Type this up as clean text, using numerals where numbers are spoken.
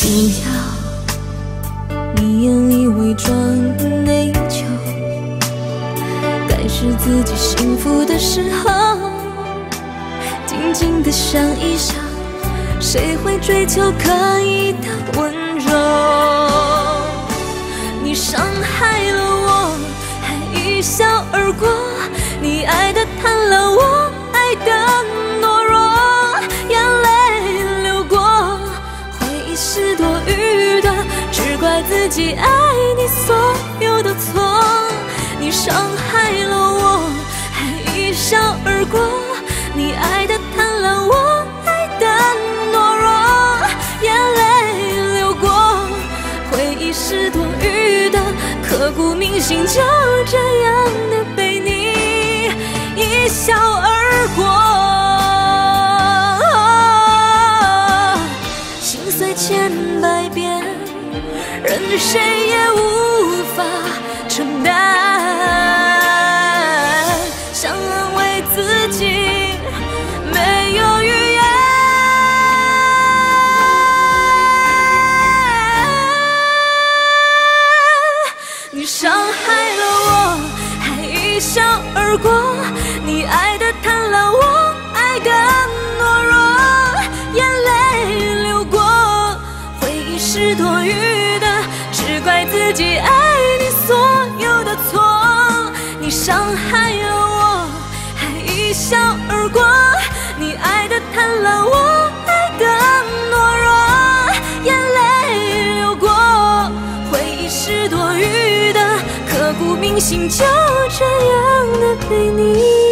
计较，你眼里伪装内疚，该是自己幸福的时候，静静的想一想，谁会追求刻意的温柔？你伤害了我，还一笑而过，你爱的贪婪，我爱的懦弱，眼泪流过，回忆是多余的，只怪自己爱你所有的错。你伤害了我，还一笑而过，你爱的贪婪，我爱的懦弱，眼泪流过，回忆是多余的，刻骨铭心，就这样的被你一笑而过。心碎千百遍，任谁也无法承担，想安慰自己没有语言。你伤害了我，还一笑而过，你爱的贪婪，我爱的懦弱，眼泪流过，回忆是多余的，只怪自己爱你所有的错。你伤害了我，还一笑而过，你爱的贪婪，我爱的懦弱，眼泪流过，回忆是多余的，刻骨铭心，就这样的被你